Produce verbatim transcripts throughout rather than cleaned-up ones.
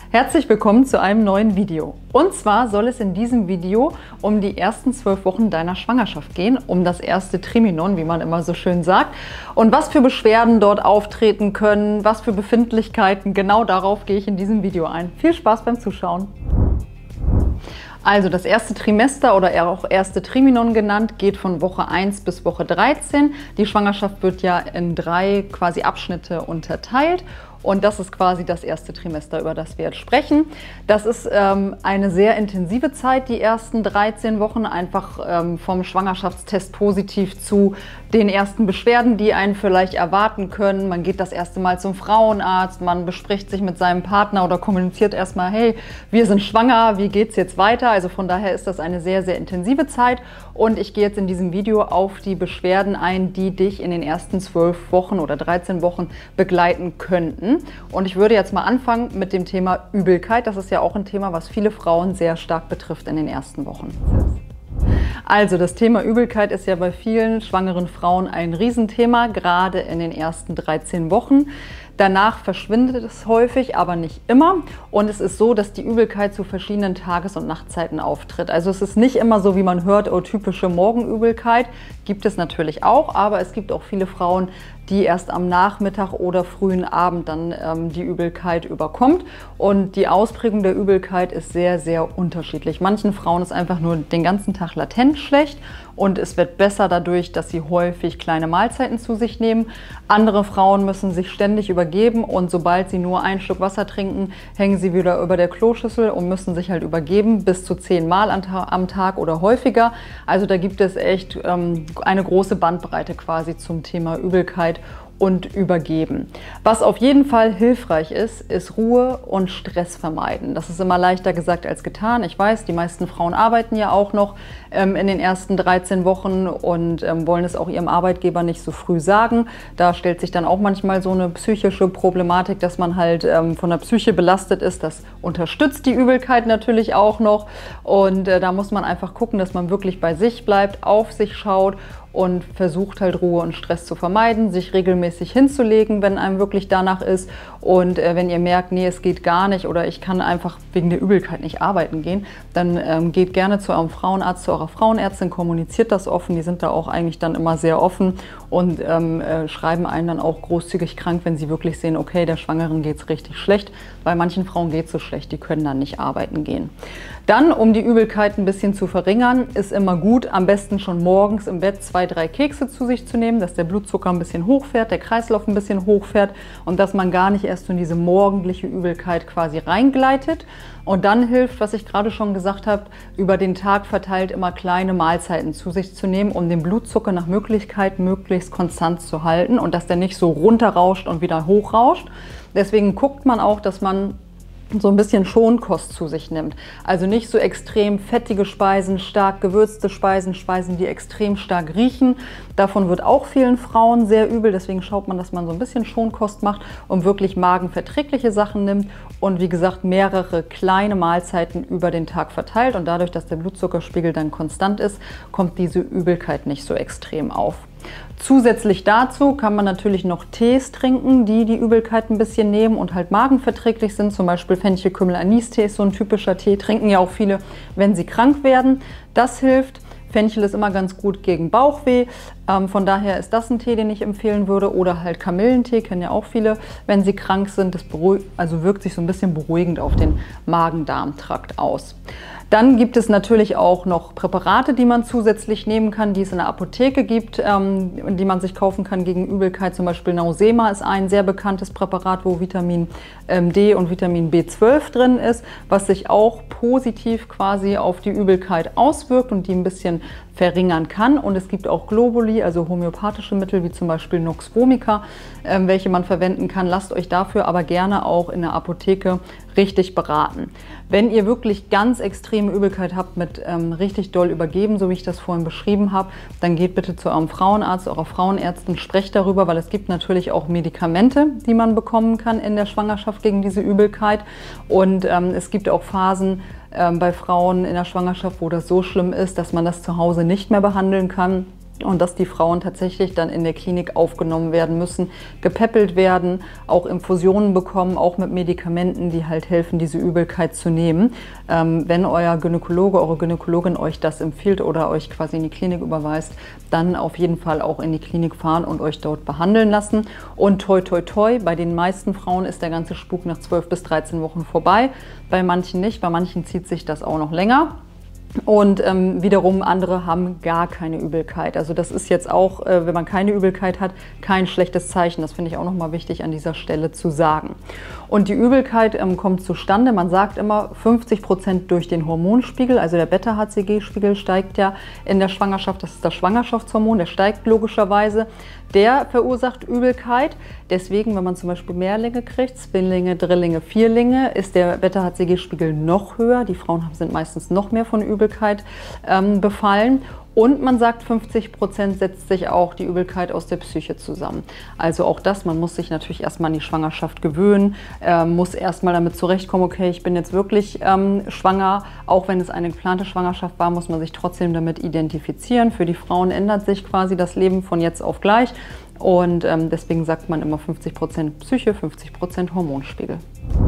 Herzlich willkommen zu einem neuen Video. Und zwar soll es in diesem Video um die ersten zwölf Wochen deiner Schwangerschaft gehen, um das erste Trimenon, wie man immer so schön sagt. Und was für Beschwerden dort auftreten können, was für Befindlichkeiten, genau darauf gehe ich in diesem Video ein. Viel Spaß beim Zuschauen! Also das erste Trimester oder auch erste Trimenon genannt, geht von Woche eins bis Woche dreizehn. Die Schwangerschaft wird ja in drei quasi Abschnitte unterteilt. Und das ist quasi das erste Trimester, über das wir jetzt sprechen. Das ist ähm, eine sehr intensive Zeit, die ersten dreizehn Wochen, einfach ähm, vom Schwangerschaftstest positiv zu den ersten Beschwerden, die einen vielleicht erwarten können. Man geht das erste Mal zum Frauenarzt, man bespricht sich mit seinem Partner oder kommuniziert erstmal, hey, wir sind schwanger, wie geht's jetzt weiter? Also von daher ist das eine sehr, sehr intensive Zeit. Und ich gehe jetzt in diesem Video auf die Beschwerden ein, die dich in den ersten zwölf Wochen oder dreizehn Wochen begleiten könnten. Und ich würde jetzt mal anfangen mit dem Thema Übelkeit. Das ist ja auch ein Thema, was viele Frauen sehr stark betrifft in den ersten Wochen. Also das Thema Übelkeit ist ja bei vielen schwangeren Frauen ein Riesenthema, gerade in den ersten dreizehn Wochen. Danach verschwindet es häufig, aber nicht immer. Und es ist so, dass die Übelkeit zu verschiedenen Tages- und Nachtzeiten auftritt. Also es ist nicht immer so, wie man hört, oh, typische Morgenübelkeit. Gibt es natürlich auch, aber es gibt auch viele Frauen, die erst am Nachmittag oder frühen Abend dann ähm, die Übelkeit überkommt. Und die Ausprägung der Übelkeit ist sehr, sehr unterschiedlich. Manchen Frauen ist einfach nur den ganzen Tag latent schlecht und es wird besser dadurch, dass sie häufig kleine Mahlzeiten zu sich nehmen. Andere Frauen müssen sich ständig übergeben und sobald sie nur einen Schluck Wasser trinken, hängen sie wieder über der Kloschüssel und müssen sich halt übergeben, bis zu zehn Mal am Tag oder häufiger. Also da gibt es echt ähm, eine große Bandbreite quasi zum Thema Übelkeit und Übergeben. Was auf jeden Fall hilfreich ist, ist Ruhe und Stress vermeiden. Das ist immer leichter gesagt als getan. Ich weiß, die meisten Frauen arbeiten ja auch noch ähm, in den ersten dreizehn Wochen und ähm, wollen es auch ihrem Arbeitgeber nicht so früh sagen. Da stellt sich dann auch manchmal so eine psychische Problematik, dass man halt ähm, von der Psyche belastet ist. Das unterstützt die Übelkeit natürlich auch noch und äh, da muss man einfach gucken, dass man wirklich bei sich bleibt, auf sich schaut und versucht halt Ruhe und Stress zu vermeiden, sich regelmäßig hinzulegen, wenn einem wirklich danach ist. Und äh, wenn ihr merkt, nee, es geht gar nicht oder ich kann einfach wegen der Übelkeit nicht arbeiten gehen, dann ähm, geht gerne zu eurem Frauenarzt, zu eurer Frauenärztin, kommuniziert das offen. Die sind da auch eigentlich dann immer sehr offen und ähm, äh, schreiben einen dann auch großzügig krank, wenn sie wirklich sehen, okay, der Schwangeren geht es richtig schlecht. Bei manchen Frauen geht es so schlecht, die können dann nicht arbeiten gehen. Dann, um die Übelkeit ein bisschen zu verringern, ist immer gut, am besten schon morgens im Bett zwei, drei Kekse zu sich zu nehmen, dass der Blutzucker ein bisschen hochfährt, der Kreislauf ein bisschen hochfährt und dass man gar nicht erst in diese morgendliche Übelkeit quasi reingleitet. Und dann hilft, was ich gerade schon gesagt habe, über den Tag verteilt immer kleine Mahlzeiten zu sich zu nehmen, um den Blutzucker nach Möglichkeit möglichst konstant zu halten und dass der nicht so runterrauscht und wieder hochrauscht. Deswegen guckt man auch, dass man so ein bisschen Schonkost zu sich nimmt. Also nicht so extrem fettige Speisen, stark gewürzte Speisen, Speisen, die extrem stark riechen. Davon wird auch vielen Frauen sehr übel. Deswegen schaut man, dass man so ein bisschen Schonkost macht und wirklich magenverträgliche Sachen nimmt. Und wie gesagt, mehrere kleine Mahlzeiten über den Tag verteilt. Und dadurch, dass der Blutzuckerspiegel dann konstant ist, kommt diese Übelkeit nicht so extrem auf. Zusätzlich dazu kann man natürlich noch Tees trinken, die die Übelkeit ein bisschen nehmen und halt magenverträglich sind. Zum Beispiel Fenchel-Kümmel-Anis-Tee ist so ein typischer Tee. Trinken ja auch viele, wenn sie krank werden. Das hilft. Fenchel ist immer ganz gut gegen Bauchweh. Ähm, von daher ist das ein Tee, den ich empfehlen würde. Oder halt Kamillentee, kennen ja auch viele, wenn sie krank sind. Das beruhigt, also wirkt sich so ein bisschen beruhigend auf den Magen-Darm-Trakt aus. Dann gibt es natürlich auch noch Präparate, die man zusätzlich nehmen kann, die es in der Apotheke gibt, ähm, die man sich kaufen kann gegen Übelkeit. Zum Beispiel Nausema ist ein sehr bekanntes Präparat, wo Vitamin ähm, D und Vitamin B zwölf drin ist, was sich auch positiv quasi auf die Übelkeit auswirkt und die ein bisschen verringern kann. Und es gibt auch Globuli, also homöopathische Mittel wie zum Beispiel Nux vomica, äh, welche man verwenden kann. Lasst euch dafür aber gerne auch in der Apotheke richtig beraten. Wenn ihr wirklich ganz extreme Übelkeit habt mit ähm, richtig doll übergeben, so wie ich das vorhin beschrieben habe, dann geht bitte zu eurem Frauenarzt, eurer Frauenärztin, sprecht darüber, weil es gibt natürlich auch Medikamente, die man bekommen kann in der Schwangerschaft gegen diese Übelkeit. Und ähm, es gibt auch Phasen ähm, bei Frauen in der Schwangerschaft, wo das so schlimm ist, dass man das zu Hause nicht mehr behandeln kann. und dass die Frauen tatsächlich dann in der Klinik aufgenommen werden müssen, gepäppelt werden, auch Infusionen bekommen, auch mit Medikamenten, die halt helfen, diese Übelkeit zu nehmen. Ähm, wenn euer Gynäkologe, eure Gynäkologin euch das empfiehlt oder euch quasi in die Klinik überweist, dann auf jeden Fall auch in die Klinik fahren und euch dort behandeln lassen. Und toi toi toi, bei den meisten Frauen ist der ganze Spuk nach zwölf bis dreizehn Wochen vorbei, bei manchen nicht, bei manchen zieht sich das auch noch länger. Und ähm, wiederum andere haben gar keine Übelkeit. Also das ist jetzt auch, äh, wenn man keine Übelkeit hat, kein schlechtes Zeichen. Das finde ich auch nochmal wichtig an dieser Stelle zu sagen. Und die Übelkeit ähm, kommt zustande, man sagt immer fünfzig Prozent durch den Hormonspiegel, also der Beta-H C G-Spiegel steigt ja in der Schwangerschaft, das ist das Schwangerschaftshormon, der steigt logischerweise. Der verursacht Übelkeit. Deswegen, wenn man zum Beispiel Mehrlinge kriegt, Zwillinge, Drillinge, Vierlinge, ist der Beta-H C G-Spiegel noch höher. Die Frauen sind meistens noch mehr von Übelkeit ähm, befallen. Und man sagt, fünfzig Prozent setzt sich auch die Übelkeit aus der Psyche zusammen. Also auch das, man muss sich natürlich erstmal an die Schwangerschaft gewöhnen, äh, muss erstmal damit zurechtkommen, okay, ich bin jetzt wirklich ähm, schwanger. Auch wenn es eine geplante Schwangerschaft war, muss man sich trotzdem damit identifizieren. Für die Frauen ändert sich quasi das Leben von jetzt auf gleich. Und ähm, deswegen sagt man immer fünfzig Prozent Psyche, fünfzig Prozent Hormonspiegel.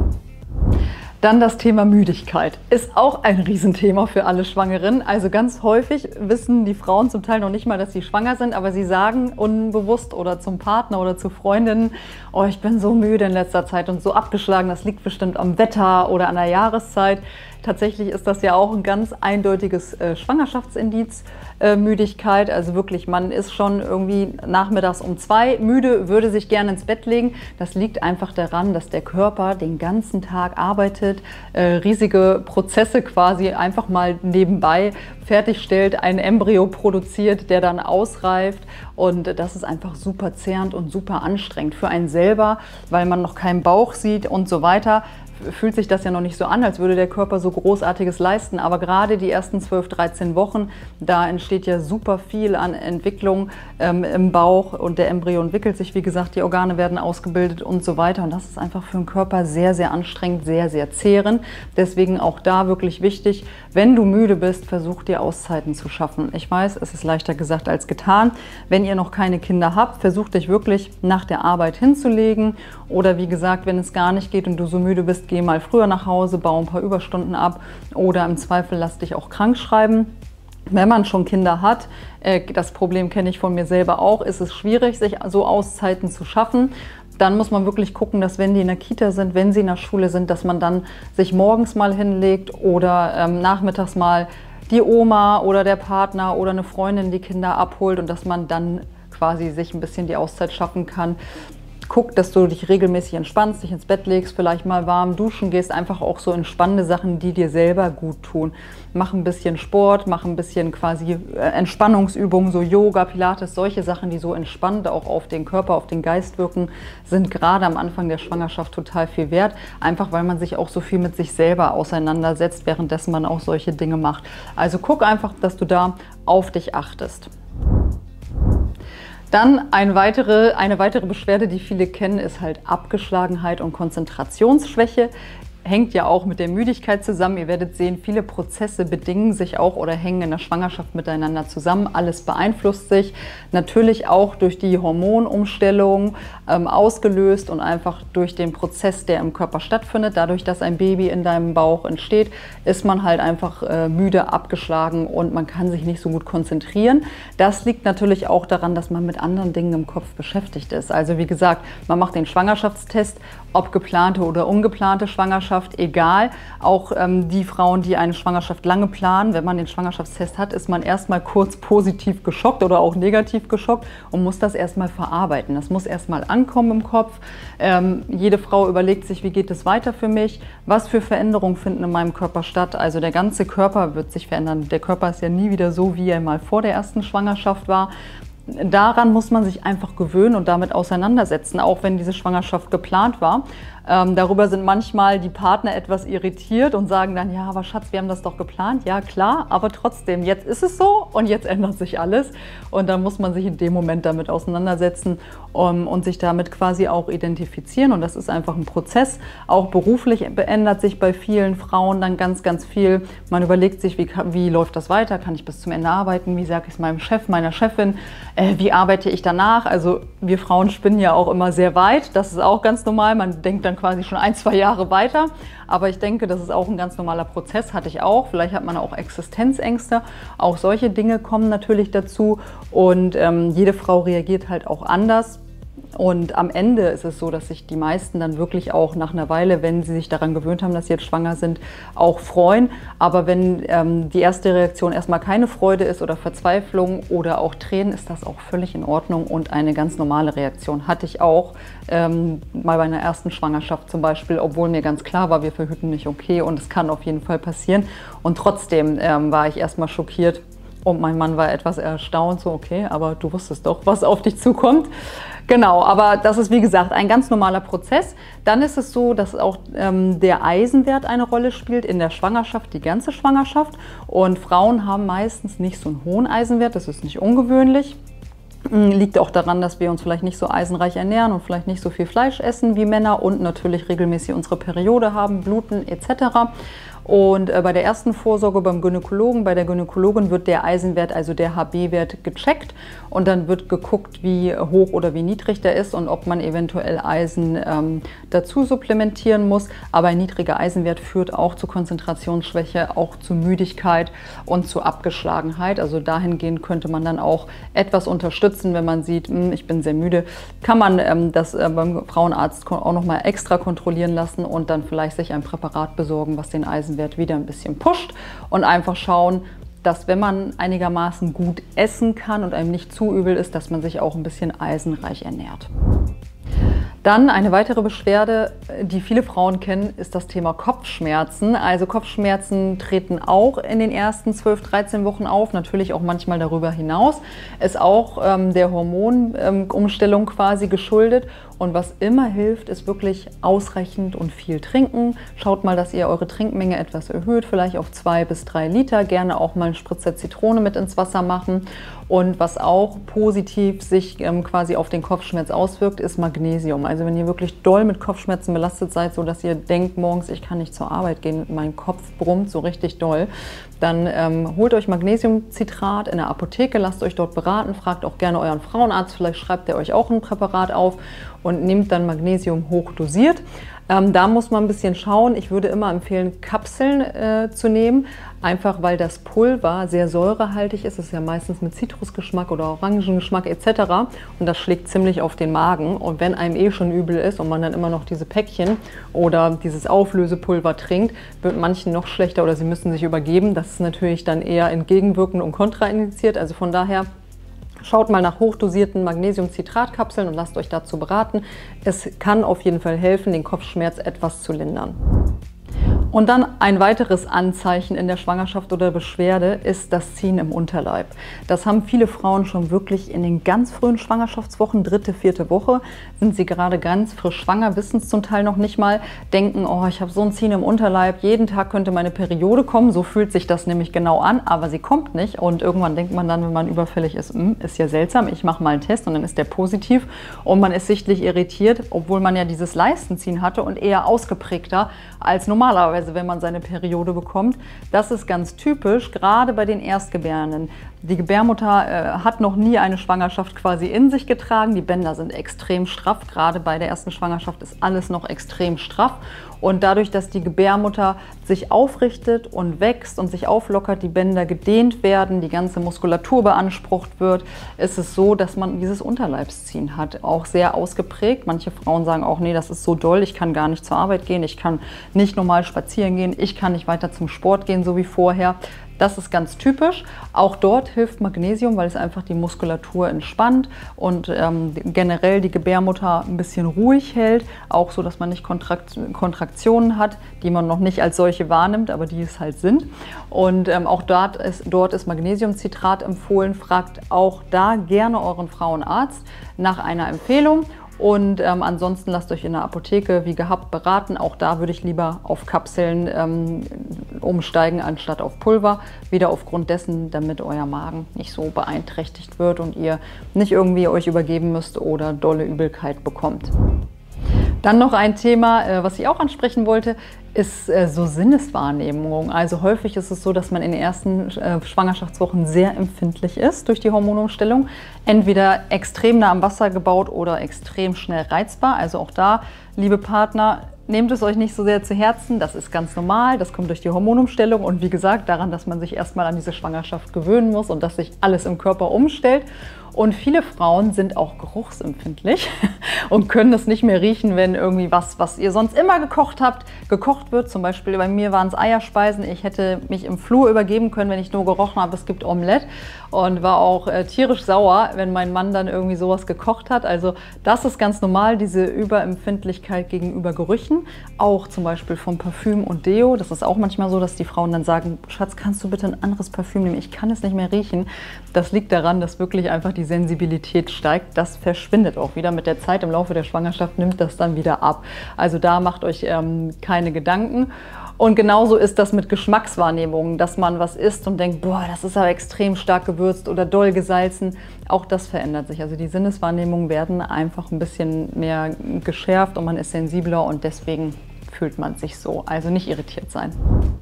Dann das Thema Müdigkeit. Ist auch ein Riesenthema für alle Schwangeren. Also ganz häufig wissen die Frauen zum Teil noch nicht mal, dass sie schwanger sind, aber sie sagen unbewusst oder zum Partner oder zu Freundinnen, oh, ich bin so müde in letzter Zeit und so abgeschlagen, das liegt bestimmt am Wetter oder an der Jahreszeit. Tatsächlich ist das ja auch ein ganz eindeutiges äh, Schwangerschaftsindiz, äh, Müdigkeit. Also wirklich, man ist schon irgendwie nachmittags um zwei müde, würde sich gerne ins Bett legen. Das liegt einfach daran, dass der Körper den ganzen Tag arbeitet, äh, riesige Prozesse quasi einfach mal nebenbei fertigstellt, ein Embryo produziert, der dann ausreift. Und das ist einfach super zehrend und super anstrengend für einen selber, weil man noch keinen Bauch sieht und so weiter. Fühlt sich das ja noch nicht so an, als würde der Körper so Großartiges leisten. Aber gerade die ersten zwölf, dreizehn Wochen, da entsteht ja super viel an Entwicklung ähm, im Bauch und der Embryo entwickelt sich, wie gesagt, die Organe werden ausgebildet und so weiter. Und das ist einfach für den Körper sehr, sehr anstrengend, sehr, sehr zehrend. Deswegen auch da wirklich wichtig, wenn du müde bist, versuch dir Auszeiten zu schaffen. Ich weiß, es ist leichter gesagt als getan. Wenn ihr noch keine Kinder habt, versucht dich wirklich nach der Arbeit hinzulegen. Oder wie gesagt, wenn es gar nicht geht und du so müde bist, geh mal früher nach Hause, bau ein paar Überstunden ab oder im Zweifel lass dich auch krank schreiben. Wenn man schon Kinder hat, das Problem kenne ich von mir selber auch, ist es schwierig, sich so Auszeiten zu schaffen. Dann muss man wirklich gucken, dass wenn die in der Kita sind, wenn sie in der Schule sind, dass man dann sich morgens mal hinlegt oder ähm, nachmittags mal die Oma oder der Partner oder eine Freundin die Kinder abholt und dass man dann quasi sich ein bisschen die Auszeit schaffen kann. Guck, dass du dich regelmäßig entspannst, dich ins Bett legst, vielleicht mal warm duschen gehst, einfach auch so entspannende Sachen, die dir selber gut tun. Mach ein bisschen Sport, mach ein bisschen quasi Entspannungsübungen, so Yoga, Pilates, solche Sachen, die so entspannt auch auf den Körper, auf den Geist wirken, sind gerade am Anfang der Schwangerschaft total viel wert. Einfach, weil man sich auch so viel mit sich selber auseinandersetzt, währenddessen man auch solche Dinge macht. Also guck einfach, dass du da auf dich achtest. Dann eine weitere, eine weitere Beschwerde, die viele kennen, ist halt Abgeschlagenheit und Konzentrationsschwäche. Hängt ja auch mit der Müdigkeit zusammen. Ihr werdet sehen, viele Prozesse bedingen sich auch oder hängen in der Schwangerschaft miteinander zusammen. Alles beeinflusst sich. Natürlich auch durch die Hormonumstellung ähm, ausgelöst und einfach durch den Prozess, der im Körper stattfindet. Dadurch, dass ein Baby in deinem Bauch entsteht, ist man halt einfach äh, müde, abgeschlagen und man kann sich nicht so gut konzentrieren. Das liegt natürlich auch daran, dass man mit anderen Dingen im Kopf beschäftigt ist. Also wie gesagt, man macht den Schwangerschaftstest, ob geplante oder ungeplante Schwangerschaft, egal. Auch ähm, die Frauen, die eine Schwangerschaft lange planen, wenn man den Schwangerschaftstest hat, ist man erstmal kurz positiv geschockt oder auch negativ geschockt und muss das erstmal verarbeiten. Das muss erstmal ankommen im Kopf. Ähm, jede Frau überlegt sich, wie geht es weiter für mich? Was für Veränderungen finden in meinem Körper statt? Also der ganze Körper wird sich verändern. Der Körper ist ja nie wieder so, wie er mal vor der ersten Schwangerschaft war. daran muss man sich einfach gewöhnen und damit auseinandersetzen, auch wenn diese Schwangerschaft geplant war. Ähm, darüber sind manchmal die Partner etwas irritiert und sagen dann, ja, aber Schatz, wir haben das doch geplant. Ja, klar, aber trotzdem, jetzt ist es so und jetzt ändert sich alles. Und dann muss man sich in dem Moment damit auseinandersetzen um, und sich damit quasi auch identifizieren. Und das ist einfach ein Prozess. Auch beruflich ändert sich bei vielen Frauen dann ganz, ganz viel. Man überlegt sich, wie, wie läuft das weiter? Kann ich bis zum Ende arbeiten? Wie sage ich es meinem Chef, meiner Chefin? Äh, wie arbeite ich danach? Also wir Frauen spinnen ja auch immer sehr weit. Das ist auch ganz normal. Man denkt dann quasi schon ein, zwei Jahre weiter. Aber ich denke, das ist auch ein ganz normaler Prozess, hatte ich auch. Vielleicht hat man auch Existenzängste. Auch solche Dinge kommen natürlich dazu. Und ähm, jede Frau reagiert halt auch anders. Und am Ende ist es so, dass sich die meisten dann wirklich auch nach einer Weile, wenn sie sich daran gewöhnt haben, dass sie jetzt schwanger sind, auch freuen. Aber wenn ähm, die erste Reaktion erstmal keine Freude ist oder Verzweiflung oder auch Tränen, ist das auch völlig in Ordnung und eine ganz normale Reaktion. Hatte ich auch ähm, mal bei einer ersten Schwangerschaft zum Beispiel, obwohl mir ganz klar war, wir verhüten nicht okay und es kann auf jeden Fall passieren. Und trotzdem ähm, war ich erstmal schockiert. Und mein Mann war etwas erstaunt, so okay, aber du wusstest doch, was auf dich zukommt. Genau, aber das ist wie gesagt ein ganz normaler Prozess. Dann ist es so, dass auch ähm, der Eisenwert eine Rolle spielt in der Schwangerschaft, die ganze Schwangerschaft. Und Frauen haben meistens nicht so einen hohen Eisenwert, das ist nicht ungewöhnlich. Liegt auch daran, dass wir uns vielleicht nicht so eisenreich ernähren und vielleicht nicht so viel Fleisch essen wie Männer und natürlich regelmäßig unsere Periode haben, bluten et cetera. Und äh, bei der ersten Vorsorge beim Gynäkologen, bei der Gynäkologin wird der Eisenwert, also der H B-Wert gecheckt und dann wird geguckt, wie hoch oder wie niedrig der ist und ob man eventuell Eisen ähm, dazu supplementieren muss. Aber ein niedriger Eisenwert führt auch zu Konzentrationsschwäche, auch zu Müdigkeit und zu Abgeschlagenheit. Also dahingehend könnte man dann auch etwas unterstützen, wenn man sieht, mh, ich bin sehr müde, kann man ähm, das äh, beim Frauenarzt auch nochmal extra kontrollieren lassen und dann vielleicht sich ein Präparat besorgen, was den Eisenwert wieder ein bisschen pusht und einfach schauen, dass wenn man einigermaßen gut essen kann und einem nicht zu übel ist, dass man sich auch ein bisschen eisenreich ernährt. Dann eine weitere Beschwerde, die viele Frauen kennen, ist das Thema Kopfschmerzen. Also Kopfschmerzen treten auch in den ersten zwölf, dreizehn Wochen auf, natürlich auch manchmal darüber hinaus. Ist auch ähm, der Hormonumstellung ähm, quasi geschuldet. Und was immer hilft, ist wirklich ausreichend und viel trinken. Schaut mal, dass ihr eure Trinkmenge etwas erhöht, vielleicht auf zwei bis drei Liter. Gerne auch mal einen Spritzer Zitrone mit ins Wasser machen. Und was auch positiv sich ähm, quasi auf den Kopfschmerz auswirkt, ist Magnesium. Also wenn ihr wirklich doll mit Kopfschmerzen belastet seid, so dass ihr denkt morgens, ich kann nicht zur Arbeit gehen, mein Kopf brummt so richtig doll, dann ähm, holt euch Magnesiumcitrat in der Apotheke, lasst euch dort beraten, fragt auch gerne euren Frauenarzt, vielleicht schreibt er euch auch ein Präparat auf und nehmt dann Magnesium hochdosiert. Ähm, da muss man ein bisschen schauen. Ich würde immer empfehlen, Kapseln äh, zu nehmen, einfach weil das Pulver sehr säurehaltig ist. Es ist ja meistens mit Zitrusgeschmack oder Orangengeschmack et cetera. Und das schlägt ziemlich auf den Magen. Und wenn einem eh schon übel ist und man dann immer noch diese Päckchen oder dieses Auflösepulver trinkt, wird manchen noch schlechter oder sie müssen sich übergeben. Das ist natürlich dann eher entgegenwirkend und kontraindiziert. Also von daher schaut mal nach hochdosierten Magnesiumcitratkapseln und lasst euch dazu beraten. Es kann auf jeden Fall helfen, den Kopfschmerz etwas zu lindern. Und dann ein weiteres Anzeichen in der Schwangerschaft oder Beschwerde ist das Ziehen im Unterleib. Das haben viele Frauen schon wirklich in den ganz frühen Schwangerschaftswochen, dritte, vierte Woche, sind sie gerade ganz frisch schwanger, wissen es zum Teil noch nicht mal, denken, oh, ich habe so ein Ziehen im Unterleib, jeden Tag könnte meine Periode kommen, so fühlt sich das nämlich genau an, aber sie kommt nicht und irgendwann denkt man dann, wenn man überfällig ist, ist ja seltsam, ich mache mal einen Test und dann ist der positiv und man ist sichtlich irritiert, obwohl man ja dieses Leistenziehen hatte und eher ausgeprägter als normalerweise, wenn man seine Periode bekommt. Das ist ganz typisch, gerade bei den Erstgebärenden. Die Gebärmutter äh, hat noch nie eine Schwangerschaft quasi in sich getragen. Die Bänder sind extrem straff. Gerade bei der ersten Schwangerschaft ist alles noch extrem straff. Und dadurch, dass die Gebärmutter sich aufrichtet und wächst und sich auflockert, die Bänder gedehnt werden, die ganze Muskulatur beansprucht wird, ist es so, dass man dieses Unterleibsziehen hat. Auch sehr ausgeprägt. Manche Frauen sagen auch, nee, das ist so doll, ich kann gar nicht zur Arbeit gehen, ich kann nicht normal spazieren spazieren gehen, ich kann nicht weiter zum Sport gehen, so wie vorher. Das ist ganz typisch. Auch dort hilft Magnesium, weil es einfach die Muskulatur entspannt und ähm, generell die Gebärmutter ein bisschen ruhig hält. Auch so, dass man nicht Kontrakt Kontraktionen hat, die man noch nicht als solche wahrnimmt, aber die es halt sind. Und ähm, auch dort ist, dort ist Magnesiumcitrat empfohlen. Fragt auch da gerne euren Frauenarzt nach einer Empfehlung. Und ähm, ansonsten lasst euch in der Apotheke wie gehabt beraten. Auch da würde ich lieber auf Kapseln ähm, umsteigen, anstatt auf Pulver. Wieder aufgrund dessen, damit euer Magen nicht so beeinträchtigt wird und ihr nicht irgendwie euch übergeben müsst oder dolle Übelkeit bekommt. Dann noch ein Thema, was ich auch ansprechen wollte, ist so Sinneswahrnehmung. Also häufig ist es so, dass man in den ersten Schwangerschaftswochen sehr empfindlich ist durch die Hormonumstellung. Entweder extrem nah am Wasser gebaut oder extrem schnell reizbar. Also auch da, liebe Partner, nehmt es euch nicht so sehr zu Herzen. Das ist ganz normal, das kommt durch die Hormonumstellung und wie gesagt daran, dass man sich erstmal an diese Schwangerschaft gewöhnen muss und dass sich alles im Körper umstellt. Und viele Frauen sind auch geruchsempfindlich und können das nicht mehr riechen, wenn irgendwie was, was ihr sonst immer gekocht habt, gekocht wird. Zum Beispiel bei mir waren es Eierspeisen. Ich hätte mich im Flur übergeben können, wenn ich nur gerochen habe, es gibt Omelette. Und war auch äh, tierisch sauer, wenn mein Mann dann irgendwie sowas gekocht hat. Also das ist ganz normal, diese Überempfindlichkeit gegenüber Gerüchen. Auch zum Beispiel vom Parfüm und Deo. Das ist auch manchmal so, dass die Frauen dann sagen, Schatz, kannst du bitte ein anderes Parfüm nehmen? Ich kann es nicht mehr riechen. Das liegt daran, dass wirklich einfach die Sensibilität steigt. Das verschwindet auch wieder mit der Zeit. Im Laufe der Schwangerschaft nimmt das dann wieder ab. Also da macht euch ähm, keine Gedanken. Und genauso ist das mit Geschmackswahrnehmungen, dass man was isst und denkt, boah, das ist aber extrem stark gewürzt oder doll gesalzen. Auch das verändert sich. Also die Sinneswahrnehmungen werden einfach ein bisschen mehr geschärft und man ist sensibler und deswegen fühlt man sich so. Also nicht irritiert sein.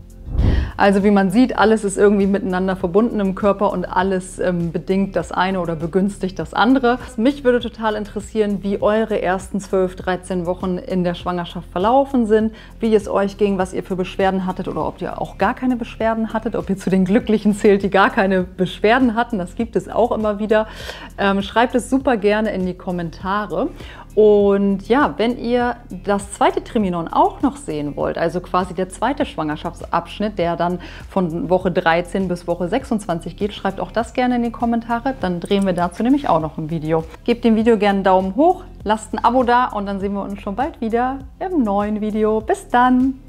Also wie man sieht, alles ist irgendwie miteinander verbunden im Körper und alles ähm, bedingt das eine oder begünstigt das andere. Mich würde total interessieren, wie eure ersten zwölf, dreizehn Wochen in der Schwangerschaft verlaufen sind, wie es euch ging, was ihr für Beschwerden hattet oder ob ihr auch gar keine Beschwerden hattet, ob ihr zu den Glücklichen zählt, die gar keine Beschwerden hatten. Das gibt es auch immer wieder. Ähm, schreibt es super gerne in die Kommentare. Und ja, wenn ihr das zweite Triminon auch noch sehen wollt, also quasi der zweite Schwangerschaftsabschnitt, der dann von Woche dreizehn bis Woche sechsundzwanzig geht, schreibt auch das gerne in die Kommentare, dann drehen wir dazu nämlich auch noch ein Video. Gebt dem Video gerne einen Daumen hoch, lasst ein Abo da und dann sehen wir uns schon bald wieder im neuen Video. Bis dann!